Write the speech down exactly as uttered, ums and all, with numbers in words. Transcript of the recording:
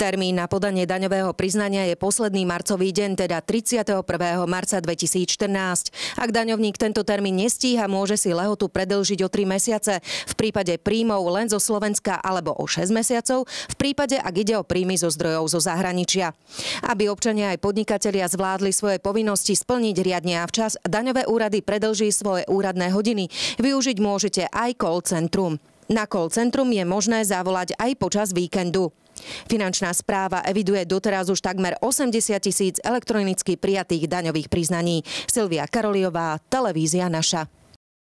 Termín na podanie daňového priznania je posledný marcový deň, teda tridsiateho prvého marca dvetisícštrnásť. Ak daňovník tento termín nestíha, môže si lehotu predĺžiť o tri mesiace. V prípade príjmov len zo Slovenska alebo o šesť mesiacov, v prípade, ak ide o príjmy zo zdrojov zo zahraničia. Aby občania aj podnikatelia zvládli svoje povinnosti splniť riadne a včas, daňové úrady predĺží svoje úradné hodiny. Využiť môžete aj call centrum. Na call centrum je možné zavolať aj počas víkendu. Finančná správa eviduje doteraz už takmer osemdesiat tisíc elektronicky prijatých daňových priznaní. Silvia Karoliová, televízia Naša.